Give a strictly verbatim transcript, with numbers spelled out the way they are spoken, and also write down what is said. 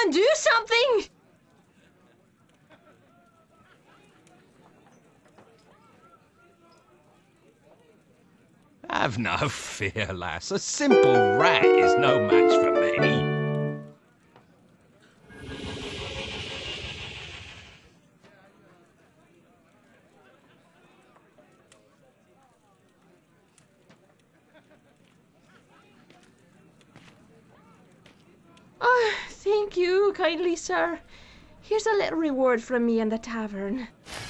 and do something! Have no fear, lass. A simple rat is no match for me. Oh, thank you kindly, sir. Here's a little reward from me and the tavern.